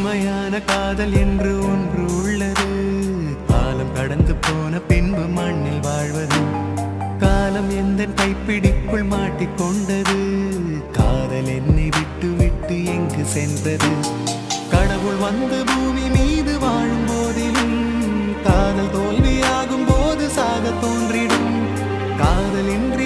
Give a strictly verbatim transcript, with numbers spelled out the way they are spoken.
உண்மையான காதல் என்று ஒன்று உள்ளது. காலம் கடந்து போன பின்பு மண்ணில் வாழ்வது. காலம் எந்த கைப்பிடிக்குள் மாட்டிக்கொண்டது. காதல் என்னை விட்டு விட்டு எங்கு சென்றது. கடவுள் வந்து பூமி மீது வாழும் போதிலும் காதல் தோல்வியாகும் போது சாக தோன்றிடும். காதலின்றி